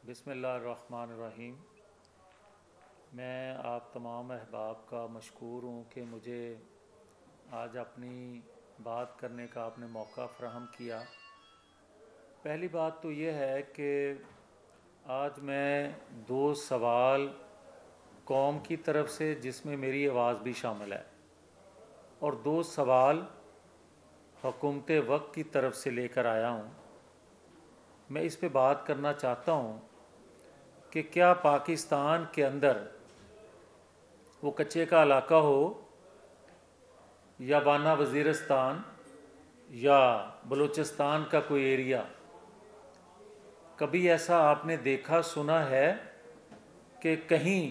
بسم اللہ الرحمن الرحیم۔ میں آپ تمام احباب کا مشکور ہوں کہ مجھے آج اپنی بات کرنے کا آپ نے موقع فراہم کیا۔ پہلی بات تو یہ ہے کہ آج میں دو سوال قوم کی طرف سے، جس میں میری آواز بھی شامل ہے، اور دو سوال حکومت وقت کی طرف سے لے کر آیا ہوں۔ میں اس پہ بات کرنا چاہتا ہوں کہ کیا پاکستان کے اندر، وہ کچے کا علاقہ ہو یا وانا وزیرستان یا بلوچستان کا کوئی ایریا، کبھی ایسا آپ نے دیکھا سنا ہے کہ کہیں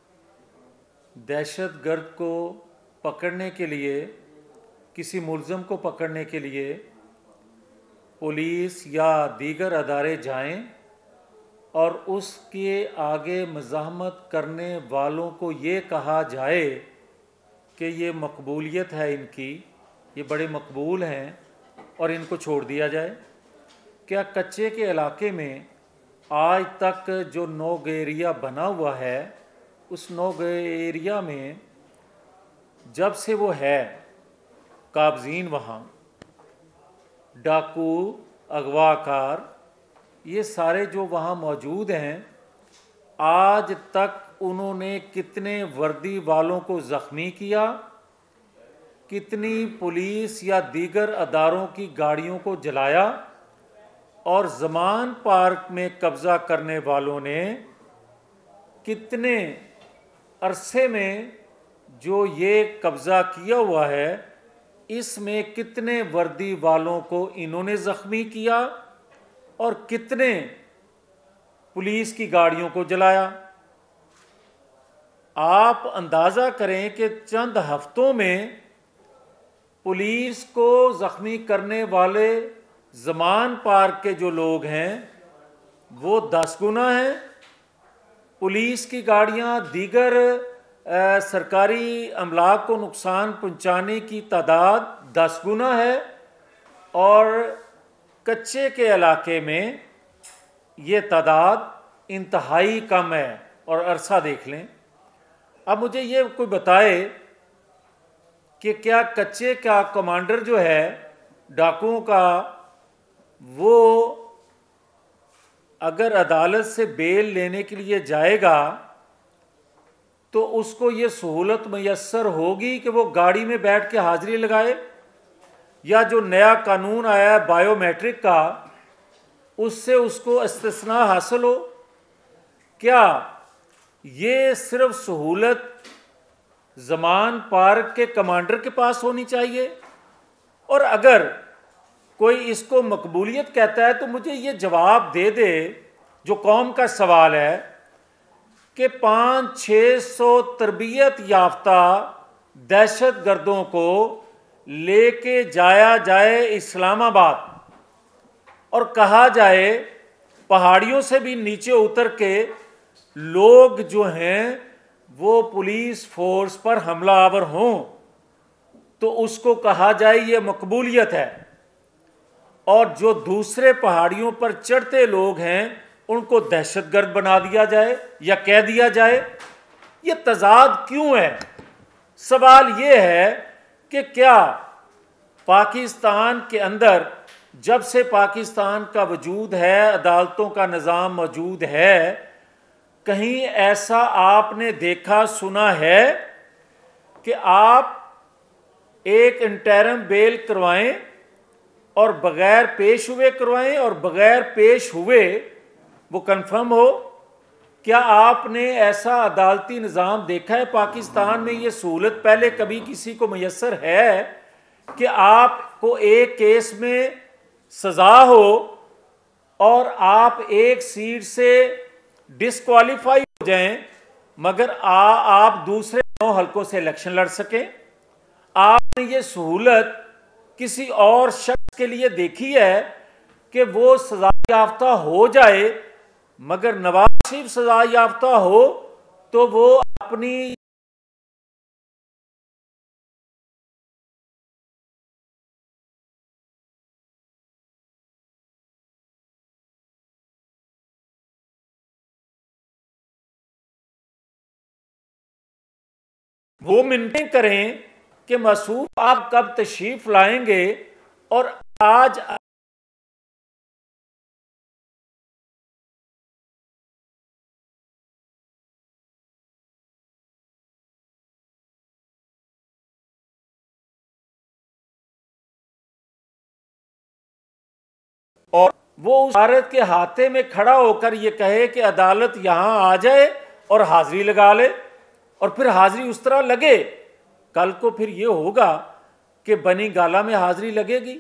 دہشت گرد کو پکڑنے کے لیے، کسی ملزم کو پکڑنے کے لیے پولیس یا دیگر ادارے جائیں اور اس کے آگے مزاحمت کرنے والوں کو یہ کہا جائے کہ یہ مقبولیت ہے ان کی، یہ بڑے مقبول ہیں، اور ان کو چھوڑ دیا جائے؟ کیا کچے کے علاقے میں آج تک جو نوگ ایریا بنا ہوا ہے، اس نوگ ایریا میں جب سے وہ ہے، قابضین وہاں ڈاکو، اغوا کار، یہ سارے جو وہاں موجود ہیں، آج تک انہوں نے کتنے وردی والوں کو زخمی کیا، کتنی پولیس یا دیگر اداروں کی گاڑیوں کو جلایا، اور زمان پارک میں قبضہ کرنے والوں نے کتنے عرصے میں جو یہ قبضہ کیا ہوا ہے، اس میں کتنے وردی والوں کو انہوں نے زخمی کیا اور کتنے پولیس کی گاڑیوں کو جلایا۔ آپ اندازہ کریں کہ چند ہفتوں میں پولیس کو زخمی کرنے والے زمان پارک کے جو لوگ ہیں وہ 10 گنا ہیں، پولیس کی گاڑیاں، دیگر سرکاری املاک کو نقصان پہنچانے کی تعداد 10 گنا ہے، اور کچے کے علاقے میں یہ تعداد انتہائی کم ہے، اور عرصہ دیکھ لیں۔ اب مجھے یہ کوئی بتائے کہ کیا کچے کا کمانڈر جو ہے ڈاکوؤں کا، وہ اگر عدالت سے بیل لینے کے لیے جائے گا تو اس کو یہ سہولت میسر ہوگی کہ وہ گاڑی میں بیٹھ کے حاضری لگائے، یا جو نیا قانون آیا ہے بائیو میٹرک کا، اس سے اس کو استثناء حاصل ہو؟ کیا یہ صرف سہولت زمان پارک کے کمانڈر کے پاس ہونی چاہیے؟ اور اگر کوئی اس کو مقبولیت کہتا ہے تو مجھے یہ جواب دے دے، جو قوم کا سوال ہے، کہ 500-600 تربیت یافتہ دہشت گردوں کو لے کے جایا جائے اسلام آباد، اور کہا جائے پہاڑیوں سے بھی نیچے اتر کے لوگ جو ہیں وہ پولیس فورس پر حملہ آور ہوں، تو اس کو کہا جائے یہ مقبولیت ہے، اور جو دوسرے پہاڑیوں پر چڑھتے لوگ ہیں ان کو دہشت گرد بنا دیا جائے یا کہہ دیا جائے؟ یہ تضاد کیوں ہے؟ سوال یہ ہے کہ کیا پاکستان کے اندر، جب سے پاکستان کا وجود ہے، عدالتوں کا نظام موجود ہے، کہیں ایسا آپ نے دیکھا سنا ہے کہ آپ ایک انٹرم بیل کروائیں اور بغیر پیش ہوئے کروائیں، اور بغیر پیش ہوئے وہ کنفرم ہو؟ کیا آپ نے ایسا عدالتی نظام دیکھا ہے پاکستان میں؟ یہ سہولت پہلے کبھی کسی کو میسر ہے کہ آپ کو ایک کیس میں سزا ہو اور آپ ایک سیٹ سے ڈسکوالیفائی ہو جائیں، مگر آپ دوسرے 9 حلقوں سے الیکشن لڑ سکیں؟ آپ نے یہ سہولت کسی اور شخص کے لیے دیکھی ہے کہ وہ سزا یافتہ ہو جائے، مگر نواز شریف سزا یافتہ ہو تو وہ اپنی وہ منتیں کریں کہ معصوم آپ کب تشریف لائیں گے، اور آج اور وہ اس عورت کے ہاتھے میں کھڑا ہو کر یہ کہے کہ عدالت یہاں آ جائے اور حاضری لگا لے، اور پھر حاضری اس طرح لگے، کل کو پھر یہ ہوگا کہ بنی گالہ میں حاضری لگے گی،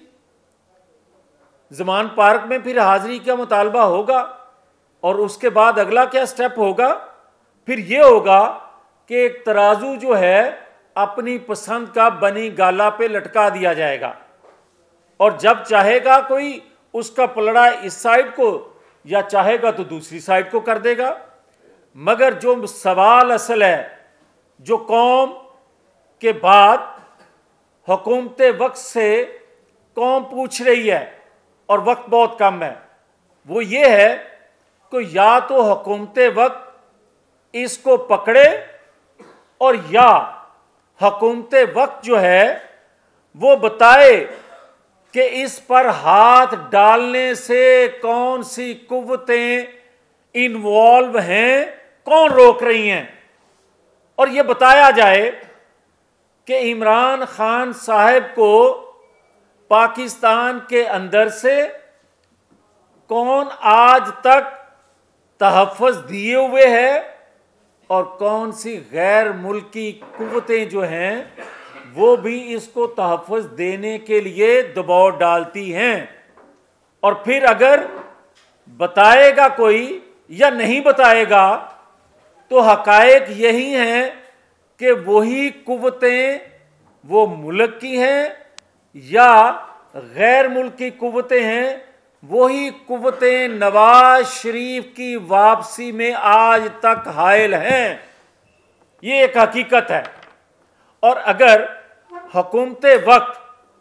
زمان پارک میں پھر حاضری کا مطالبہ ہوگا، اور اس کے بعد اگلا کیا سٹیپ ہوگا؟ پھر یہ ہوگا کہ ایک ترازو جو ہے اپنی پسند کا بنی گالہ پہ لٹکا دیا جائے گا، اور جب چاہے گا کوئی اس کا پلڑا اس سائڈ کو، یا چاہے گا تو دوسری سائڈ کو کر دے گا۔ مگر جو سوال اصل ہے، جو قوم کے بعد حکومت وقت سے قوم پوچھ رہی ہے، اور وقت بہت کم ہے، وہ یہ ہے کہ یا تو حکومت وقت اس کو پکڑے، اور یا حکومت وقت جو ہے وہ بتائے کہ اس پر ہاتھ ڈالنے سے کون سی قوتیں انوالو ہیں، کون روک رہی ہیں، اور یہ بتایا جائے کہ عمران خان صاحب کو پاکستان کے اندر سے کون آج تک تحفظ دیے ہوئے ہے، اور کون سی غیر ملکی قوتیں جو ہیں وہ بھی اس کو تحفظ دینے کے لیے دباؤ ڈالتی ہیں۔ اور پھر اگر بتائے گا کوئی یا نہیں بتائے گا تو حقائق یہی ہیں کہ وہی قوتیں وہ ملک کی ہیں یا غیر ملکی قوتیں ہیں، وہی قوتیں نواز شریف کی واپسی میں آج تک حائل ہیں۔ یہ ایک حقیقت ہے۔ اور اگر حکومت وقت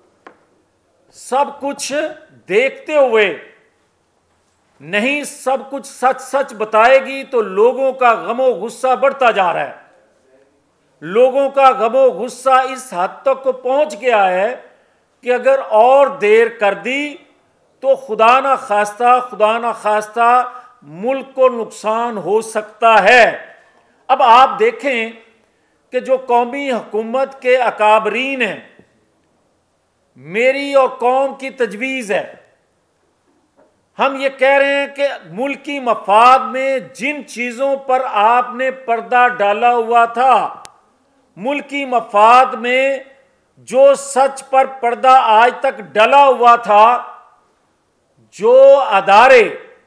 سب کچھ دیکھتے ہوئے نہیں سب کچھ سچ سچ بتائے گی تو لوگوں کا غم و غصہ بڑھتا جا رہا ہے۔ لوگوں کا غم و غصہ اس حد تک کو پہنچ گیا ہے کہ اگر اور دیر کر دی تو خدا نہ خواستہ ملک کو نقصان ہو سکتا ہے۔ اب آپ دیکھیں کہ جو قومی حکومت کے اکابرین ہیں، میری اور قوم کی تجویز ہے، ہم یہ کہہ رہے ہیں کہ ملکی مفاد میں جن چیزوں پر آپ نے پردہ ڈالا ہوا تھا، ملکی مفاد میں جو سچ پر پردہ آج تک ڈلا ہوا تھا، جو ادارے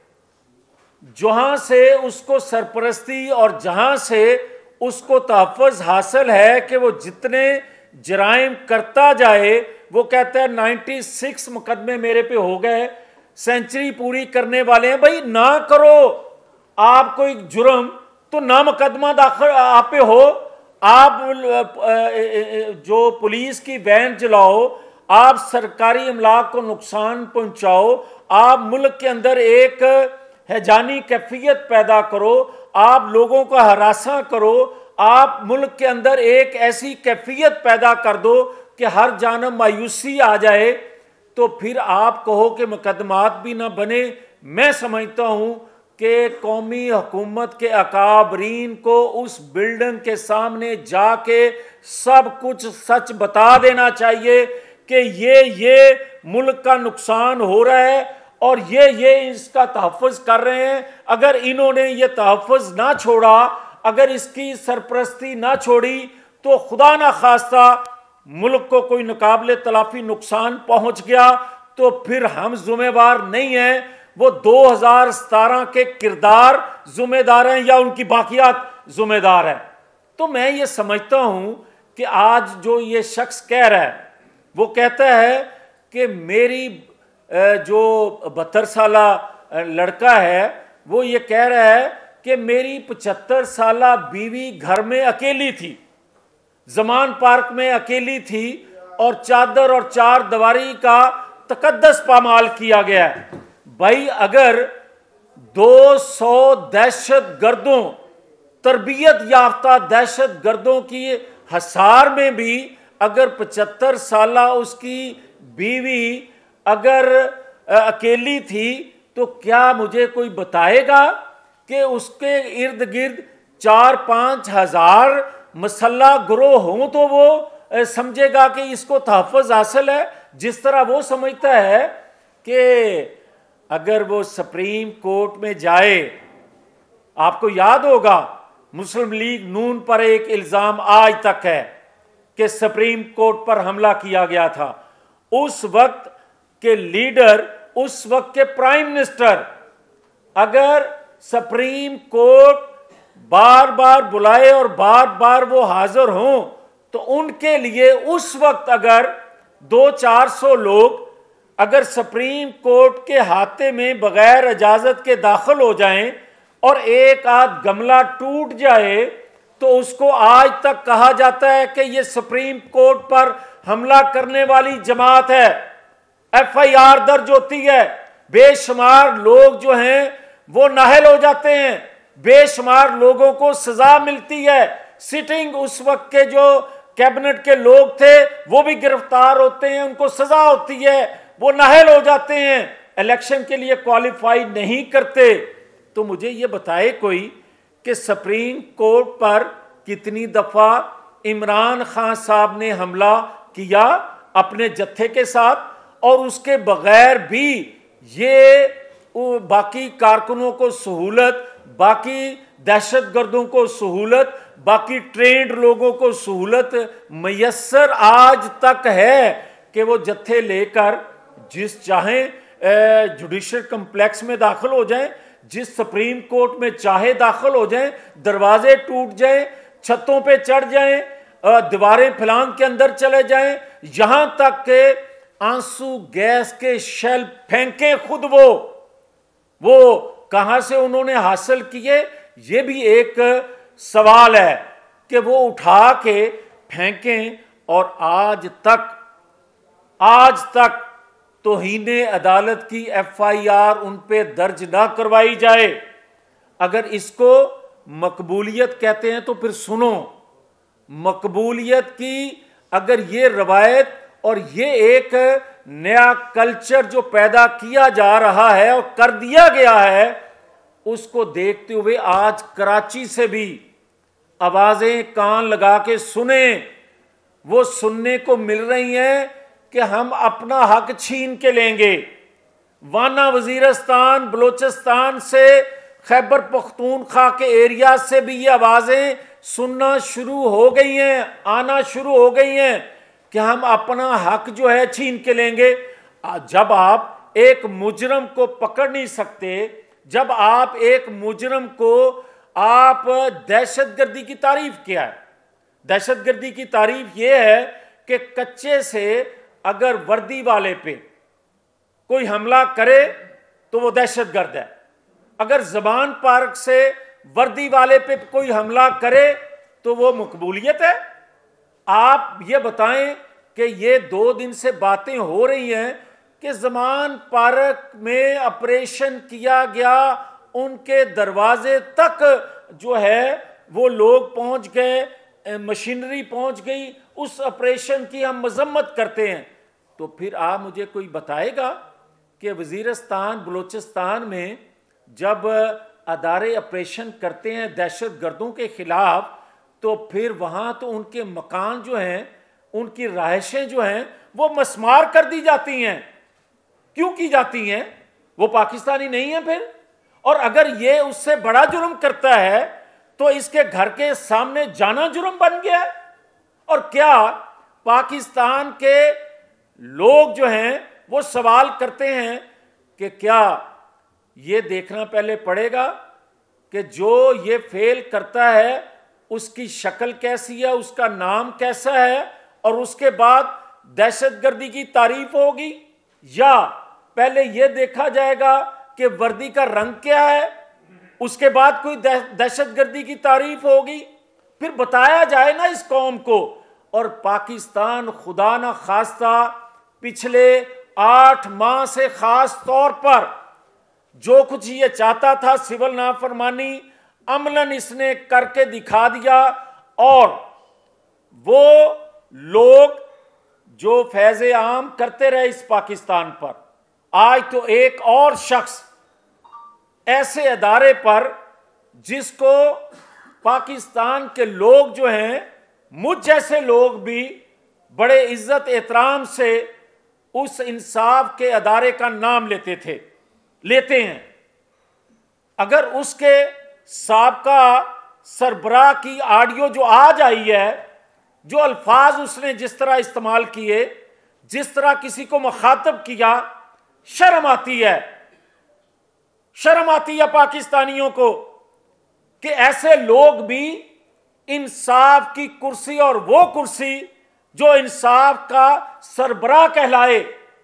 جہاں سے اس کو سرپرستی اور جہاں سے اس کو تحفظ حاصل ہے کہ وہ جتنے جرائم کرتا جائے، وہ کہتا ہے 96 مقدمے میرے پہ ہو گئے، سینچری پوری کرنے والے ہیں۔ بھائی نہ کرو آپ کوئی جرم تو نہ مقدمہ داخل آپ پہ ہو، آپ جو پولیس کی وین چلاؤ، آپ سرکاری املاک کو نقصان پہنچاؤ، آپ ملک کے اندر ایک ہیجانی کیفیت پیدا کرو، آپ لوگوں کا ہراساں کرو، آپ ملک کے اندر ایک ایسی کیفیت پیدا کر دو کہ ہر جانب مایوسی آ جائے، تو پھر آپ کہو کہ مقدمات بھی نہ بنے۔ میں سمجھتا ہوں کہ قومی حکومت کے اکابرین کو اس بلڈنگ کے سامنے جا کے سب کچھ سچ بتا دینا چاہیے کہ یہ ملک کا نقصان ہو رہا ہے اور یہ اس کا تحفظ کر رہے ہیں۔ اگر انہوں نے یہ تحفظ نہ چھوڑا، اگر اس کی سرپرستی نہ چھوڑی تو خدا نہ خواستہ ملک کو کوئی ناقابل تلافی نقصان پہنچ گیا تو پھر ہم ذمہ دار نہیں ہیں، وہ 2017 کے کردار ذمہ دار ہیں یا ان کی باقیات ذمہ دار ہیں۔ تو میں یہ سمجھتا ہوں کہ آج جو یہ شخص کہہ رہا ہے، وہ کہتا ہے کہ میری جو 72 سالہ لڑکا ہے وہ یہ کہہ رہا ہے کہ میری 75 سالہ بیوی گھر میں اکیلی تھی، زمان پارک میں اکیلی تھی، اور چادر اور چار دیواری کا تقدس پامال کیا گیا ہے۔ بھائی اگر 200 دہشت گردوں، تربیت یافتہ دہشت گردوں کی حصار میں بھی اگر 75 سالہ اس کی بیوی اگر اکیلی تھی تو کیا مجھے کوئی بتائے گا کہ اس کے ارد گرد 4-5 ہزار مسلح گروہ ہوں تو وہ سمجھے گا کہ اس کو تحفظ حاصل ہے؟ جس طرح وہ سمجھتا ہے کہ اگر وہ سپریم کورٹ میں جائے، آپ کو یاد ہوگا مسلم لیگ نون پر ایک الزام آج تک ہے کہ سپریم کورٹ پر حملہ کیا گیا تھا، اس وقت کے لیڈر، اس وقت کے پرائم منسٹر اگر سپریم کورٹ بار بار بلائے اور بار بار وہ حاضر ہوں تو ان کے لیے اس وقت اگر 200-400 لوگ اگر سپریم کورٹ کے احاطے میں بغیر اجازت کے داخل ہو جائیں اور ایک آدھ گملہ ٹوٹ جائے تو اس کو آج تک کہا جاتا ہے کہ یہ سپریم کورٹ پر حملہ کرنے والی جماعت ہے، FIR درج ہوتی ہے، بے شمار لوگ جو ہیں وہ نااہل ہو جاتے ہیں، بے شمار لوگوں کو سزا ملتی ہے، سٹنگ اس وقت کے جو کیبنٹ کے لوگ تھے وہ بھی گرفتار ہوتے ہیں، ان کو سزا ہوتی ہے، وہ نااہل ہو جاتے ہیں، الیکشن کے لیے کوالیفائی نہیں کرتے۔ تو مجھے یہ بتائے کوئی کہ سپریم کورٹ پر کتنی دفعہ عمران خان صاحب نے حملہ کیا اپنے جتھے کے ساتھ، اور اس کے بغیر بھی یہ باقی کارکنوں کو سہولت، باقی دہشت گردوں کو سہولت، باقی ٹرینڈ لوگوں کو سہولت میسر آج تک ہے کہ وہ جتھے لے کر جس چاہیں جوڈیشل کمپلیکس میں داخل ہو جائیں، جس سپریم کورٹ میں چاہے داخل ہو جائیں، دروازے ٹوٹ جائیں، چھتوں پہ چڑھ جائیں، دیواریں پھلانگ کے اندر چلے جائیں، یہاں تک کہ آنسو گیس کے شیل پھینکیں خود وہ کہاں سے انہوں نے حاصل کیے؟ یہ بھی ایک سوال ہے کہ وہ اٹھا کے پھینکیں، اور آج تک توہین عدالت کی FIR ان پہ درج نہ کروائی جائے۔ اگر اس کو مقبولیت کہتے ہیں تو پھر سنو، مقبولیت کی اگر یہ روایت اور یہ ایک نیا کلچر جو پیدا کیا جا رہا ہے اور کر دیا گیا ہے، اس کو دیکھتے ہوئے آج کراچی سے بھی آوازیں کان لگا کے سنیں، وہ سننے کو مل رہی ہیں کہ ہم اپنا حق چھین کے لیں گے۔ وانا وزیرستان، بلوچستان سے، خیبر پختونخوا کے ایریا سے بھی یہ آوازیں سننا شروع ہو گئی ہیں، آنا شروع ہو گئی ہیں کہ ہم اپنا حق جو ہے چھین کے لیں گے۔ جب آپ ایک مجرم کو پکڑ نہیں سکتے، جب آپ ایک مجرم کو آپ دہشت گردی کی تعریف کیا ہے؟ دہشت گردی کی تعریف یہ ہے کہ کچے سے اگر وردی والے پہ کوئی حملہ کرے تو وہ دہشت گرد ہے، اگر زبان پارک سے وردی والے پہ کوئی حملہ کرے تو وہ مقبولیت ہے۔ آپ یہ بتائیں کہ یہ 2 دن سے باتیں ہو رہی ہیں کہ زمان پارک میں آپریشن کیا گیا، ان کے دروازے تک جو ہے وہ لوگ پہنچ گئے، مشینری پہنچ گئی، اس آپریشن کی ہم مذمت کرتے ہیں۔ تو پھر آپ مجھے کوئی بتائے گا کہ وزیرستان، بلوچستان میں جب ادارے آپریشن کرتے ہیں دہشت گردوں کے خلاف تو پھر وہاں تو ان کے مکان جو ہیں، ان کی رہائشیں جو ہیں وہ مسمار کر دی جاتی ہیں۔ کیوں کی جاتی ہیں؟ وہ پاکستانی نہیں ہیں پھر؟ اور اگر یہ اس سے بڑا جرم کرتا ہے تو اس کے گھر کے سامنے جانا جرم بن گیا ہے۔ اور کیا پاکستان کے لوگ جو ہیں وہ سوال کرتے ہیں کہ کیا یہ دیکھنا پہلے پڑے گا کہ جو یہ فیل کرتا ہے اس کی شکل کیسی ہے، اس کا نام کیسا ہے، اور اس کے بعد دہشت گردی کی تعریف ہوگی، یا پہلے یہ دیکھا جائے گا کہ وردی کا رنگ کیا ہے، اس کے بعد کوئی دہشت گردی کی تعریف ہوگی؟ پھر بتایا جائے نا اس قوم کو۔ اور پاکستان خدا نہ خواستہ پچھلے 8 ماہ سے خاص طور پر جو کچھ یہ چاہتا تھا سول نافرمانی عملاً اس نے کر کے دکھا دیا، اور وہ لوگ جو فیض عام کرتے رہے اس پاکستان پر، آج تو ایک اور شخص ایسے ادارے پر جس کو پاکستان کے لوگ جو ہیں، مجھ جیسے لوگ بھی بڑے عزت احترام سے اس انصاف کے ادارے کا نام لیتے ہیں، اگر اس کے سابقہ سربراہ کی آڈیو جو آج آئی ہے، جو الفاظ اس نے جس طرح استعمال کیے، جس طرح کسی کو مخاطب کیا، شرم آتی ہے پاکستانیوں کو کہ ایسے لوگ بھی انصاف کی کرسی، اور وہ کرسی جو انصاف کا سربراہ کہلائے،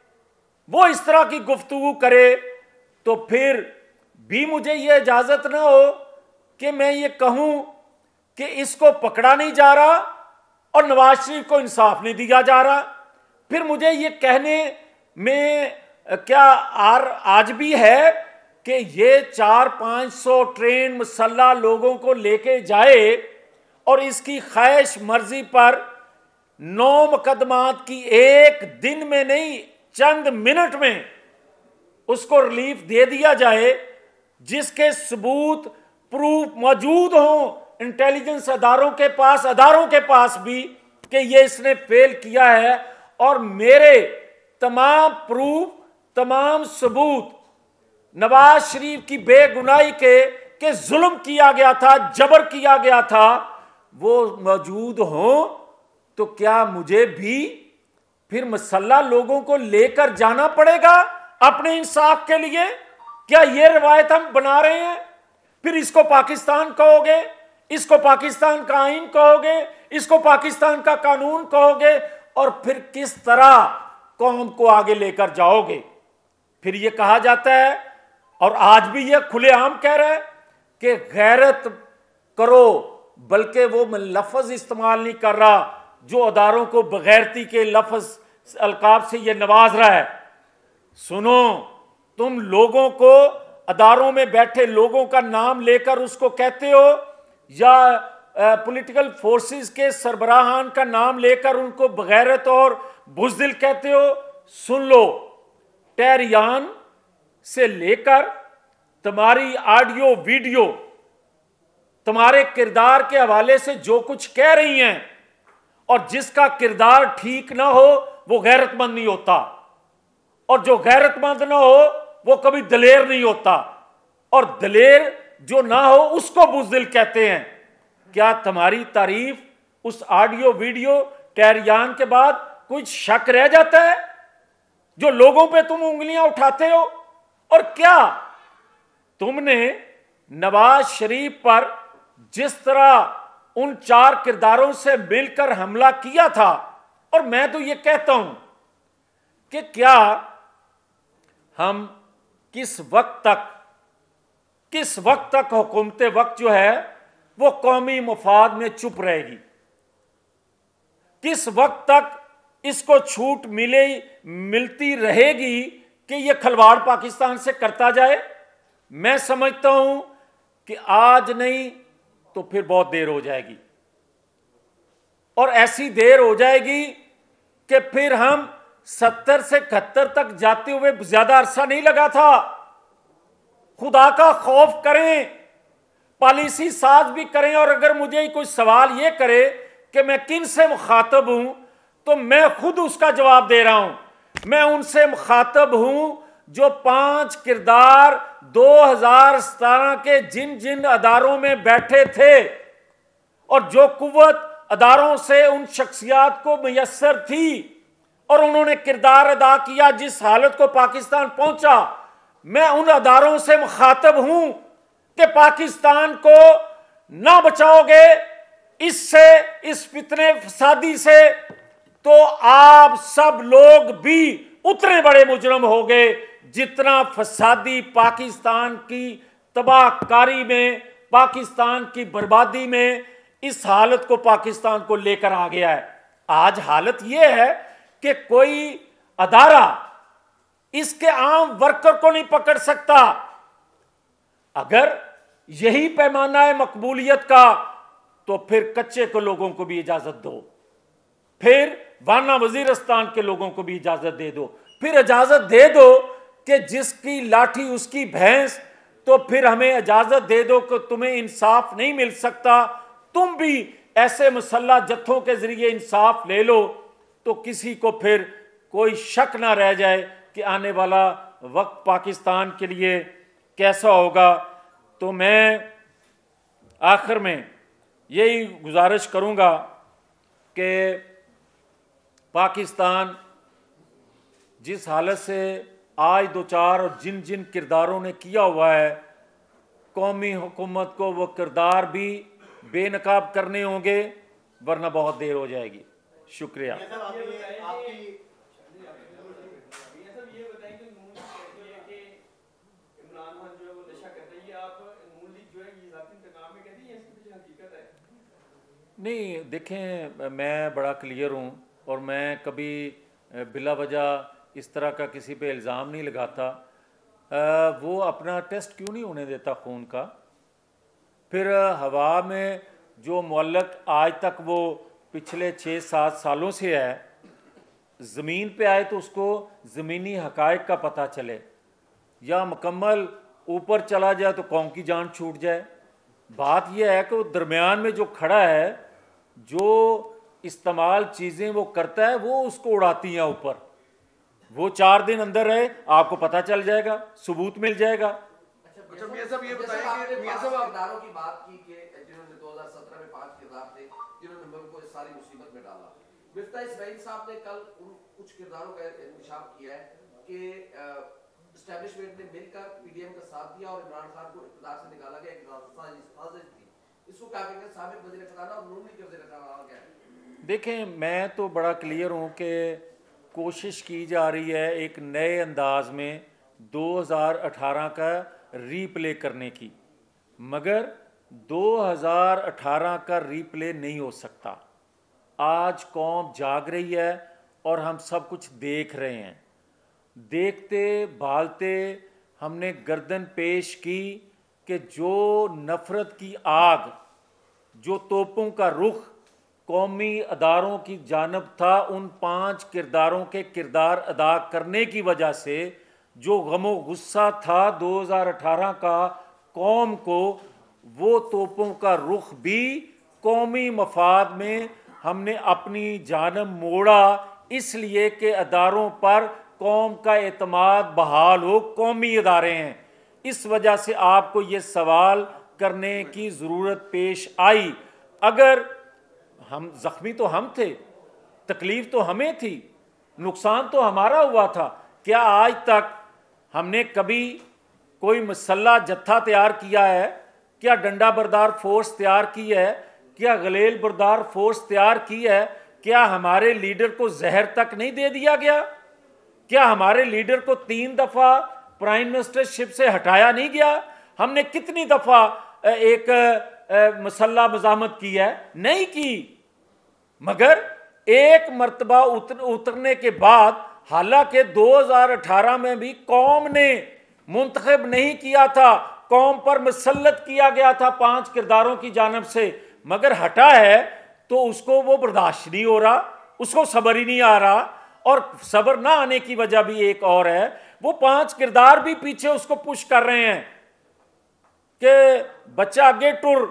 وہ اس طرح کی گفتگو کرے، تو پھر بھی مجھے یہ اجازت نہ ہو کہ میں یہ کہوں کہ اس کو پکڑا نہیں جا رہا اور نواز شریف کو انصاف نہیں دیا جا رہا۔ پھر مجھے یہ کہنے میں کیا آج بھی ہے کہ یہ 400-500 ٹرین مسلح لوگوں کو لے کے جائے اور اس کی خواہش مرضی پر 9 مقدمات کی ایک دن میں نہیں، چند منٹ میں اس کو ریلیف دے دیا جائے، جس کے ثبوت پروف موجود ہوں انٹیلیجنس اداروں کے پاس بھی کہ یہ اس نے فیل کیا ہے، اور میرے تمام پروف، تمام ثبوت نواز شریف کی بے گناہی کے کہ ظلم کیا گیا تھا، جبر کیا گیا تھا، وہ موجود ہوں، تو کیا مجھے بھی پھر مسلح لوگوں کو لے کر جانا پڑے گا اپنے انصاف کے لیے؟ کیا یہ روایت ہم بنا رہے ہیں؟ پھر اس کو پاکستان کہو گے، اس کو پاکستان کا آئین کہو گے، اس کو پاکستان کا قانون کہو گے، اور پھر کس طرح قوم کو آگے لے کر جاؤ گے؟ پھر یہ کہا جاتا ہے، اور آج بھی یہ کھلے عام کہہ رہا ہے کہ غیرت کرو، بلکہ وہ لفظ استعمال نہیں کر رہا جو اداروں کو بغیرتی کے لفظ القاب سے یہ نواز رہا ہے۔ سنو، تم لوگوں کو، اداروں میں بیٹھے لوگوں کا نام لے کر اس کو کہتے ہو، یا پولیٹیکل فورسز کے سربراہان کا نام لے کر ان کو بغیرت اور بزدل کہتے ہو۔ سن لو، ٹہریان سے لے کر تمہاری آڈیو ویڈیو، تمہارے کردار کے حوالے سے جو کچھ کہہ رہی ہیں، اور جس کا کردار ٹھیک نہ ہو وہ غیرت مند نہیں ہوتا، اور جو غیرت مند نہ ہو وہ کبھی دلیر نہیں ہوتا، اور دلیر جو نہ ہو اس کو بزدل کہتے ہیں۔ کیا تمہاری تعریف اس آڈیو ویڈیو ٹہریان کے بعد کچھ شک رہ جاتا ہے جو لوگوں پہ تم انگلیاں اٹھاتے ہو؟ اور کیا تم نے نواز شریف پر جس طرح ان 4 کرداروں سے مل کر حملہ کیا تھا، اور میں تو یہ کہتا ہوں کہ کیا ہم کس وقت تک حکومت وقت جو ہے وہ قومی مفاد میں چپ رہے گی؟ کس وقت تک اس کو چھوٹ ملتی رہے گی کہ یہ کھلواڑ پاکستان سے کرتا جائے؟ میں سمجھتا ہوں کہ آج نہیں تو پھر بہت دیر ہو جائے گی، اور ایسی دیر ہو جائے گی کہ پھر ہم 70 سے 71 تک جاتے ہوئے زیادہ عرصہ نہیں لگا تھا۔ خدا کا خوف کریں، پالیسی ساز بھی کریں، اور اگر مجھے کوئی سوال یہ کرے کہ میں کن سے مخاطب ہوں، تو میں خود اس کا جواب دے رہا ہوں۔ میں ان سے مخاطب ہوں جو 5 کردار 2017 کے جن اداروں میں بیٹھے تھے، اور جو قوت اداروں سے ان شخصیات کو میسر تھی، اور انہوں نے کردار ادا کیا جس حالت کو پاکستان پہنچا۔ میں ان اداروں سے مخاطب ہوں کہ پاکستان کو نہ بچاؤ گے اس فتنے فسادی سے، تو آپ سب لوگ بھی اتنے بڑے مجرم ہو گئے جتنا فسادی پاکستان کی تباہ کاری میں، پاکستان کی بربادی میں اس حالت کو پاکستان کو لے کر آ گیا ہے۔ آج حالت یہ ہے کہ کوئی ادارہ اس کے عام ورکر کو نہیں پکڑ سکتا۔ اگر یہی پیمانہ ہے مقبولیت کا، تو پھر کچے کو لوگوں کو بھی اجازت دو۔ پھر ورنہ وزیرستان کے لوگوں کو بھی اجازت دے دو، پھر اجازت دے دو کہ جس کی لاٹھی اس کی بھینس، تو پھر ہمیں اجازت دے دو کہ تمہیں انصاف نہیں مل سکتا، تم بھی ایسے مسلح جتھوں کے ذریعے انصاف لے لو، تو کسی کو پھر کوئی شک نہ رہ جائے کہ آنے والا وقت پاکستان کے لیے کیسا ہوگا۔ تو میں آخر میں یہی گزارش کروں گا کہ پاکستان جس حالت سے آج دوچار اور جن جن کرداروں نے کیا ہوا ہے، قومی حکومت کو وہ کردار بھی بے نقاب کرنے ہوں گے، ورنہ بہت دیر ہو جائے گی۔ شکریہ۔ نہیں دیکھیں، میں بڑا کلیئر ہوں، اور میں کبھی بلا وجہ اس طرح کا کسی پہ الزام نہیں لگاتا۔ وہ اپنا ٹیسٹ کیوں نہیں ہونے دیتا خون کا؟ پھر ہوا میں جو معلق آج تک وہ پچھلے 6-7 سالوں سے ہے، زمین پہ آئے تو اس کو زمینی حقائق کا پتہ چلے، یا مکمل اوپر چلا جائے تو قوم کی جان چھوٹ جائے۔ بات یہ ہے کہ وہ درمیان میں جو کھڑا ہے، جو استعمال چیزیں وہ کرتا ہے، وہ اس کو اڑاتی ہیں اوپر۔ وہ 4 دن اندر رہے، آپ کو پتہ چل جائے گا، ثبوت مل جائے گا۔ اچھا میاں صاحب یہ بتائیں کہ میاں صاحب کرداروں کی بات کی کہ جنہوں نے 2017 میں 5 کردار تھے جنہوں نے ملک کو اس ساری مصیبت میں ڈالا۔ مفتاح اسماعیل صاحب نے کل ان کچھ کرداروں کا انکشاف کیا ہے کہ اسٹیبلشمنٹ نے مل کر پی ڈی ایم کا ساتھ دیا اور عمران خان کو اقتدار سے نکالا گیا، ایک سازش تھی۔ اس کو کیا کہیں گے سابق وزیر خزانہ اور نون لیگ کے وزیر خزانہ کیا ہے؟ دیکھیں میں تو بڑا کلیئر ہوں کہ کوشش کی جا رہی ہے ایک نئے انداز میں 2018 کا ری پلے کرنے کی، مگر 2018 کا ری پلے نہیں ہو سکتا۔ آج قوم جاگ رہی ہے اور ہم سب کچھ دیکھ رہے ہیں۔ دیکھتے بھالتے ہم نے گردن پیش کی کہ جو نفرت کی آگ، جو توپوں کا رخ قومی اداروں کی جانب تھا، ان 5 کرداروں کے کردار ادا کرنے کی وجہ سے جو غم و غصہ تھا 2018 کا قوم کو، وہ توپوں کا رخ بھی قومی مفاد میں ہم نے اپنی جانب موڑا، اس لیے کہ اداروں پر قوم کا اعتماد بحال ہو۔ قومی ادارے ہیں، اس وجہ سے آپ کو یہ سوال کرنے کی ضرورت پیش آئی۔ اگر ہم زخمی تو ہم تھے، تکلیف تو ہمیں تھی، نقصان تو ہمارا ہوا تھا، کیا آج تک ہم نے کبھی کوئی مسلح جتھا تیار کیا ہے؟ کیا ڈنڈا بردار فورس تیار کی ہے؟ کیا غلیل بردار فورس تیار کی ہے؟ کیا ہمارے لیڈر کو زہر تک نہیں دے دیا گیا؟ کیا ہمارے لیڈر کو 3 دفعہ پرائم منسٹر شپ سے ہٹایا نہیں گیا؟ ہم نے کتنی دفعہ ایک مسلح مزاحمت کی ہے؟ نہیں کی۔ مگر ایک مرتبہ اترنے کے بعد، حالانکہ 2018 میں بھی قوم نے منتخب نہیں کیا تھا، قوم پر مسلط کیا گیا تھا 5 کرداروں کی جانب سے، مگر ہٹا ہے تو اس کو وہ برداشت نہیں ہو رہا، اس کو صبر ہی نہیں آ رہا۔ اور صبر نہ آنے کی وجہ بھی ایک اور ہے، وہ 5 کردار بھی پیچھے اس کو پش کر رہے ہیں کہ بچہ آگے ٹر،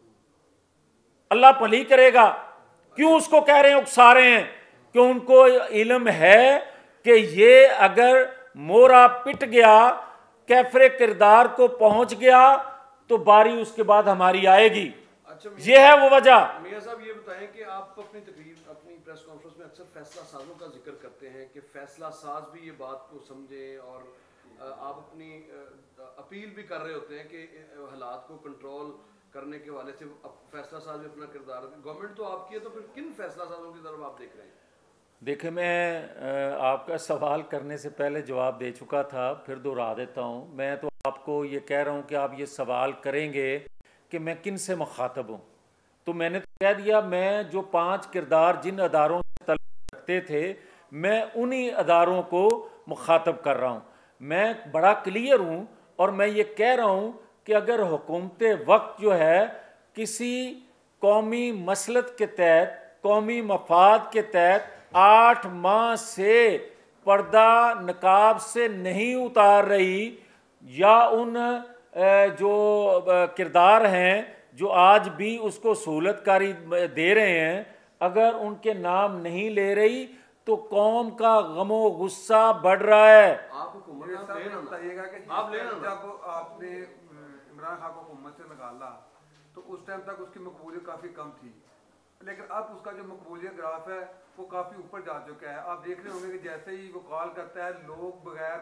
اللہ بھلی کرے گا۔ کیوں اس کو کہہ رہے ہیں، اکسا رہے ہیں؟ کہ ان کو علم ہے کہ یہ اگر مورا پٹ گیا، کیفر کردار کو پہنچ گیا، تو باری اس کے بعد ہماری آئے گی۔ یہ ہے وہ وجہ۔ میاں صاحب یہ بتائیں کہ آپ اپنی تقریر، اپنی پریس کانفرنس میں اکثر فیصلہ سازوں کا ذکر کرتے ہیں کہ فیصلہ ساز بھی یہ بات کو سمجھیں، اور آپ اپنی اپیل بھی کر رہے ہوتے ہیں کہ حالات کو کنٹرول کرنے کے حوالے سے فیصلہ ساز بھی اپنا کردار، گورنمنٹ تو آپ کی ہے، تو پھر کن فیصلہ سازوں کی طرف آپ دیکھ رہے ہیں؟ دیکھیں میں آپ کا سوال کرنے سے پہلے جواب دے چکا تھا، پھر دہرا دیتا ہوں۔ میں تو آپ کو یہ کہہ رہا ہوں کہ آپ یہ سوال کریں گے کہ میں کن سے مخاطب ہوں، تو میں نے تو کہہ دیا، میں جو 5 کردار جن اداروں سے تعلق رکھتے تھے، میں انہی اداروں کو مخاطب کر رہا ہوں۔ میں بڑا کلیئر ہوں، اور میں یہ کہہ رہا ہوں کہ اگر حکومت وقت جو ہے کسی قومی مصلحت کے تحت قومی مفاد کے تحت 8 ماہ سے پردہ نقاب سے نہیں اتار رہی، یا ان جو کردار ہیں جو آج بھی اس کو سہولت کاری دے رہے ہیں، اگر ان کے نام نہیں لے رہی تو قوم کا غم و غصہ بڑھ رہا ہے۔ آپ حکومت بتائیے گا کہ جب آپ نے عمران خان کو حکومت سے نکالا تو اس ٹائم تک اس کی مقبولیت کافی کم تھی، لیکن اب اس کا جو مقبولیت گراف ہے وہ کافی اوپر جا چکا ہے۔ آپ دیکھ رہے ہوں گے کہ جیسے ہی وہ کال کرتا ہے لوگ بغیر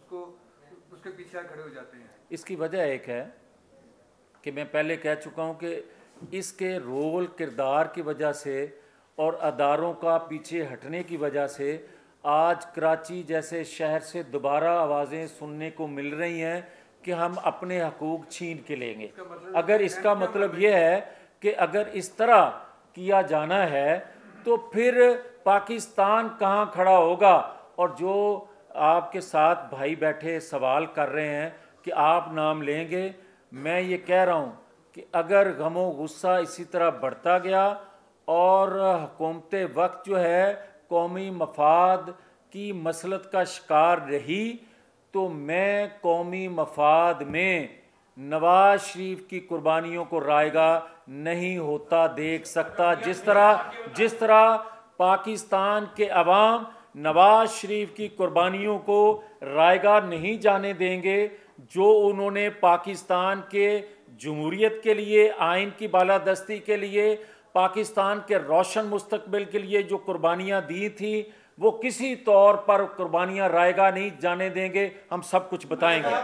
اس کے پیچھے کھڑے ہو جاتے ہیں۔ اس کی وجہ ایک ہے کہ میں پہلے کہہ چکا ہوں کہ اس کے رول کردار کی وجہ سے اور اداروں کا پیچھے ہٹنے کی وجہ سے آج کراچی جیسے شہر سے دوبارہ آوازیں سننے کو مل رہی ہیں کہ ہم اپنے حقوق چھین کے لیں گے۔ اگر اس کا مطلب یہ ہے کہ اگر اس طرح کیا جانا ہے تو پھر پاکستان کہاں کھڑا ہوگا؟ اور جو آپ کے ساتھ بھائی بیٹھے سوال کر رہے ہیں کہ آپ نام لیں گے، میں یہ کہہ رہا ہوں کہ اگر غم و غصہ اسی طرح بڑھتا گیا اور حکومت وقت جو ہے قومی مفاد کی مسلط کا شکار رہی تو میں قومی مفاد میں نواز شریف کی قربانیوں کو رائگاں نہیں ہوتا دیکھ سکتا۔ جس طرح پاکستان کے عوام نواز شریف کی قربانیوں کو رائگاں نہیں جانے دیں گے، جو انہوں نے پاکستان کے جمہوریت کے لیے، آئین کی بالادستی کے لیے، پاکستان کے روشن مستقبل کے لیے جو قربانیاں دی تھیں، وہ کسی طور پر قربانیاں رائگاں نہیں جانے دیں گے۔ ہم سب کچھ بتائیں گے۔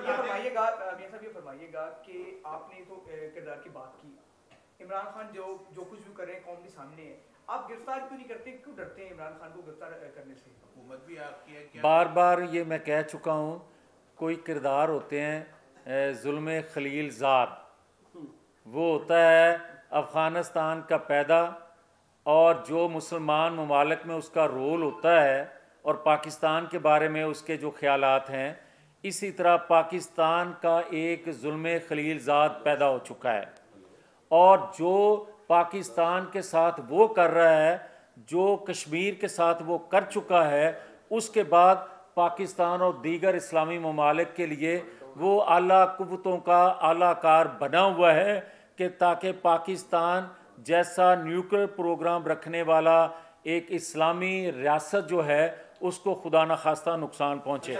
یہ فرمائیے گا کہ آپ نے تو کردار کی بات کی، عمران خان جو کچھ بھی کر رہے ہیں قوم کے سامنے ہے، آپ گرفتار کیوں نہیں کرتے؟ کیوں ڈرتے ہیں عمران خان کو گرفتار کرنے سے؟ حکومت بھی آپ کی ہے۔ بار بار یہ میں کہہ چکا ہوں، کوئی کردار ہوتے ہیں ظلم خلیل زاد، وہ ہوتا ہے افغانستان کا پیدا، اور جو مسلمان ممالک میں اس کا رول ہوتا ہے اور پاکستان کے بارے میں اس کے جو خیالات ہیں، اسی طرح پاکستان کا ایک ظلم خلیل زاد پیدا ہو چکا ہے، اور جو پاکستان کے ساتھ وہ کر رہا ہے جو کشمیر کے ساتھ وہ کر چکا ہے، اس کے بعد پاکستان اور دیگر اسلامی ممالک کے لیے وہ اعلیٰ قوتوں کا اعلیٰ کار بنا ہوا ہے کہ تاکہ پاکستان جیسا نیوکلیر پروگرام رکھنے والا ایک اسلامی ریاست جو ہے اس کو خدا نخواستہ نقصان پہنچے۔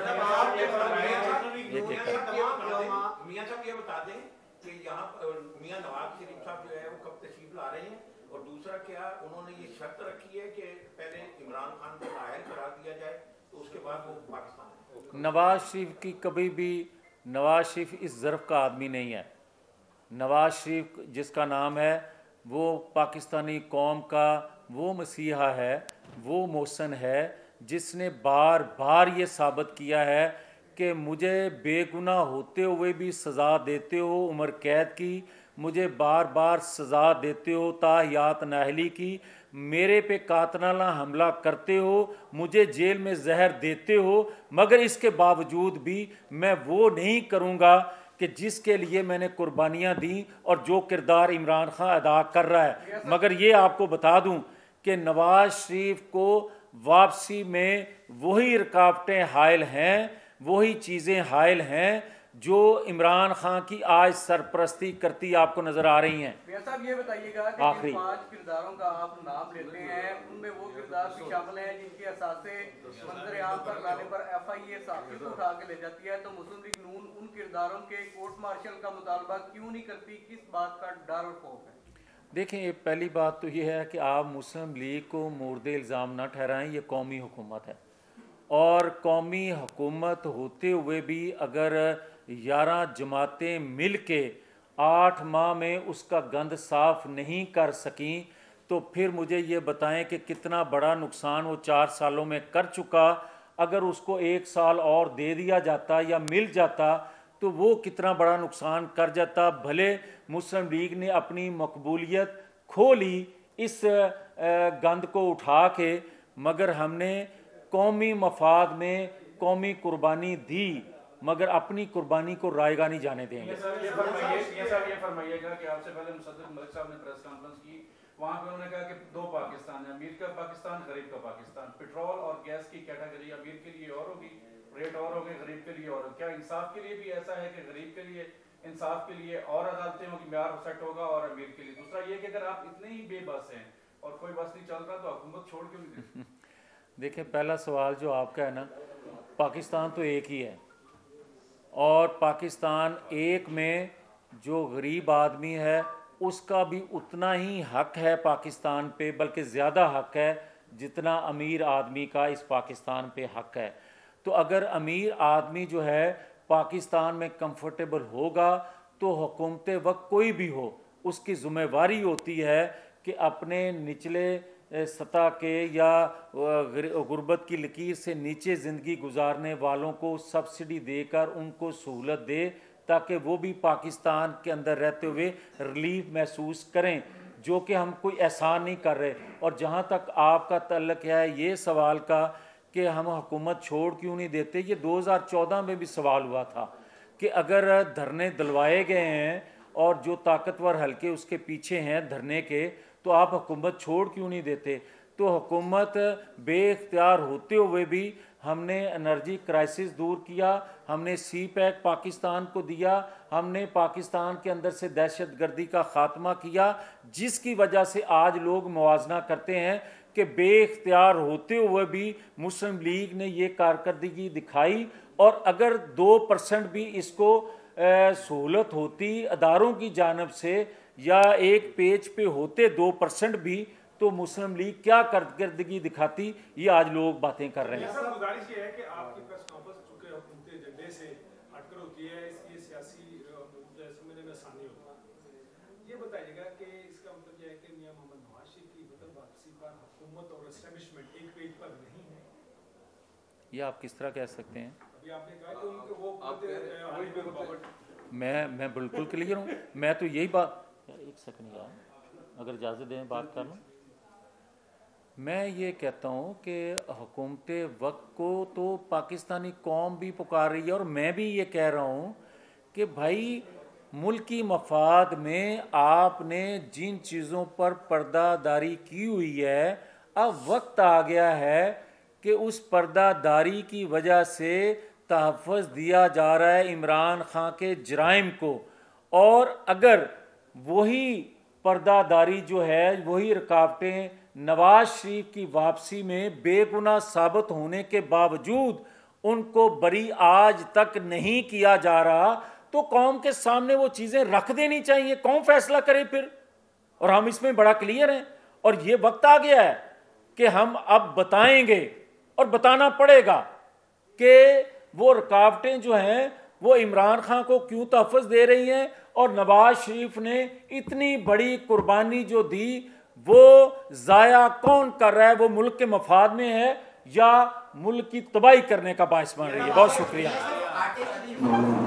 میاں صاحب یہ بتا دیں کہ یہاں میاں نواز شریف صاحب جو ہے وہ کب تشریف لا رہے ہیں، اور دوسرا کیا انہوں نے یہ شرط رکھی ہے کہ پہلے عمران خان کو نااہل قرار دیا جائے تو اس کے بعد وہ پاکستان؟ نواز شریف کی کبھی بھی، نواز شریف اس ظرف کا آدمی نہیں ہے۔ نواز شریف جس کا نام ہے وہ پاکستانی قوم کا وہ مسیحا ہے، وہ محسن ہے جس نے بار بار یہ ثابت کیا ہے کہ مجھے بے گناہ ہوتے ہوئے بھی سزا دیتے ہو عمر قید کی، مجھے بار بار سزا دیتے ہو تا حیات نااہلی کی، میرے پہ قاتلانہ حملہ کرتے ہو، مجھے جیل میں زہر دیتے ہو، مگر اس کے باوجود بھی میں وہ نہیں کروں گا کہ جس کے لیے میں نے قربانیاں دیں اور جو کردار عمران خان ادا کر رہا ہے۔ مگر یہ آپ کو بتا دوں کہ نواز شریف کو واپسی میں وہی رکاوٹیں حائل ہیں، وہی چیزیں حائل ہیں جو عمران خان کی آج سرپرستی کرتی آپ کو نظر آ رہی ہیں۔ میاں صاحب یہ بتائیے گا کہ آخری 5 کرداروں کا آپ نام لیتے ہیں، ان میں وہ کردار بھی شامل ہیں جن کے اثاثے منظر عام پر لانے پر ایف آئی اے صحافی کو اٹھا کے لے جاتی ہے، تو مسلم لیگ نون ان کرداروں کے کورٹ مارشل کا مطالبہ کیوں نہیں کرتی؟ کس بات کا ڈر اور خوف ہے؟ دیکھیں، پہلی بات تو یہ ہے کہ آپ مسلم لیگ کو مورد الزام نہ ٹھہرائیں، یہ قومی حکومت ہے، اور قومی حکومت ہوتے ہوئے بھی اگر 11 جماعتیں مل کے 8 ماہ میں اس کا گند صاف نہیں کر سکیں تو پھر مجھے یہ بتائیں کہ کتنا بڑا نقصان وہ 4 سالوں میں کر چکا۔ اگر اس کو 1 سال اور دے دیا جاتا یا مل جاتا تو وہ کتنا بڑا نقصان کر جاتا۔ بھلے مسلم لیگ نے اپنی مقبولیت کھو لی اس گند کو اٹھا کے، مگر ہم نے قومی مفاد میں قومی قربانی دی۔ मगर अपनी कुर्बानी को रायगा नहीं जाने देंगे। ये फरमाइएगा कि आपसे पहले मुसद्दिक मलिक साहब ने प्रेस कॉन्फ्रेंस की, वहाँ पे उन्होंने कहा कि दो पाकिस्तान है, अमीर का पाकिस्तान, गरीब का पाकिस्तान। पेट्रोल और गैस की कैटेगरी अमीर के लिए और होगी, रेट और होंगे, गरीब के लिए और। क्या इंसाफ के लिए भी ऐसा है कि गरीब के लिए इंसाफ के लिए और अदालतें होंगी, म्यार सेट होगा, और अमीर के लिए दूसरा ये कि अगर आप इतने ही बेबस हैं और कोई बस नहीं चल रहा तो हुकूमत छोड़ क्यों नहीं देती? देखिए, पहला सवाल जो आपका है ना, पाकिस्तान तो एक ही है, और पाकिस्तान एक में जो गरीब आदमी है उसका भी उतना ही हक है पाकिस्तान पे, बल्कि ज़्यादा हक है जितना अमीर आदमी का इस पाकिस्तान पे हक है। तो अगर अमीर आदमी जो है पाकिस्तान में कंफर्टेबल होगा तो हुकूमत वक्त कोई भी हो, उसकी ज़िम्मेवारी होती है कि अपने निचले सतह के या गुर्बत की लकीर से नीचे ज़िंदगी गुजारने वालों को सब्सिडी देकर उनको सहूलत दे, ताकि वो भी पाकिस्तान के अंदर रहते हुए रिलीफ महसूस करें, जो कि हम कोई एहसान नहीं कर रहे। और जहाँ तक आपका तल्लक है ये सवाल का कि हम हुकूमत छोड़ क्यों नहीं देते, ये 2014 में भी सवाल हुआ था कि अगर धरने दिलवाए गए हैं और जो ताकतवर हलके उसके पीछे हैं धरने के, तो आप हुकूमत छोड़ क्यों नहीं देते। तो हुकूमत बेख्तियार होते हुए भी हमने एनर्जी क्राइसिस दूर किया, हमने सी पैक पाकिस्तान को दिया, हमने पाकिस्तान के अंदर से दहशत गर्दी का ख़ात्मा किया, जिसकी वजह से आज लोग मुआवजा करते हैं कि बेख्तियार होते हुए भी मुस्लिम लीग ने ये कारकर्दगी दिखाई। और अगर 2% भी इसको सहूलत होती अदारों की जानिब से, या एक पेज पे होते 2% भी, तो मुस्लिम लीग क्या कारकर्दगी दिखाती, ये आज लोग बातें कर रहे हैं। सर, गुजारिश ये है कि आपकी प्रेस कॉन्फ्रेंस चूंकि हुकूमती एजेंडे से हटकर होती है, ये सियासी समझने में आसानी होती है। ये बताइएगा कि इसका मतलब यह है कि मियां मोहम्मद नवाज शरीफ की वतन वापसी पर हुकूमत और एस्टेब्लिशमेंट एक पेज पर नहीं है। ये आप किस तरह कह सकते हैं? अभी आपने कहा कि उनके वो मैं बिल्कुल क्लियर हूँ। मैं तो यही बात, एक सेकंड यार, अगर इजाज़त दें बात कर लूँ। मैं ये कहता हूँ कि हुकूमत वक्त को तो पाकिस्तानी कौम भी पुकार रही है, और मैं भी ये कह रहा हूँ कि भाई मुल्की मफाद में आपने जिन चीज़ों पर पर्दादारी की हुई है, अब वक्त आ गया है कि उस पर्दादारी की वजह से तहफ़्फ़ुज़ दिया जा रहा है इमरान खां के जराइम को। और अगर वही पर्दादारी जो है, वही रुकावटें नवाज शरीफ की वापसी में बेगुनाह साबित होने के बावजूद उनको बरी आज तक नहीं किया जा रहा, तो कौम के सामने वो चीज़ें रख देनी चाहिए, कौन फैसला करे फिर। और हम इसमें बड़ा क्लियर हैं, और ये वक्त आ गया है कि हम अब बताएंगे, और बताना पड़ेगा कि वो रुकावटें जो हैं वो इमरान खान को क्यों तहफ़्फ़ुज़ दे रही हैं, और नवाज शरीफ ने इतनी बड़ी कुर्बानी जो दी वो ज़ाया कौन कर रहा है, वो मुल्क के मफाद में है या मुल्क की तबाही करने का बाइस बन रही है। बहुत शुक्रिया।